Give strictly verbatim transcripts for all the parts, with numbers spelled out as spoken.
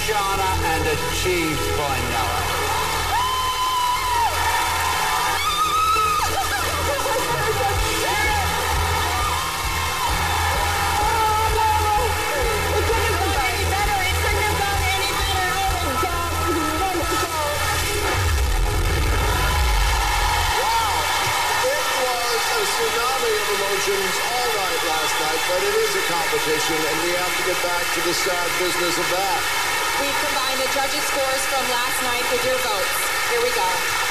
Shauna and achieved by Noah. Tsunami of emotions all night last night, but it is a competition, and we have to get back to the sad business of that. We've combined the judges' scores from last night with your votes. Here we go.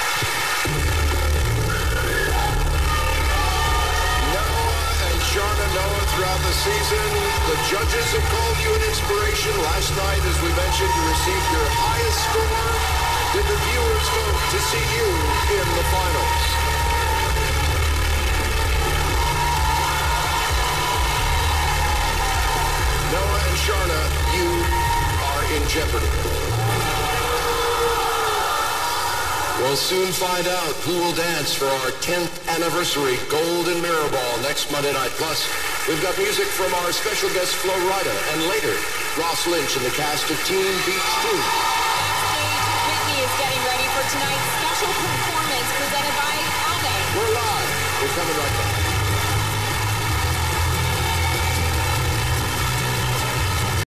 Noah and Shauna Noah throughout the season. The judges have called you an inspiration. Last night, as we mentioned, you received your highest score. Did the viewers vote to see you in the finals? Noah and Shauna, you are in jeopardy. We'll soon find out who will dance for our tenth anniversary Golden Mirror Ball next Monday night. Plus, we've got music from our special guest Flo Rida, and later, Ross Lynch and the cast of Teen Beach two. Backstage, Whitney is getting ready for tonight's special performance presented by Alvin. We're live. We're coming right back.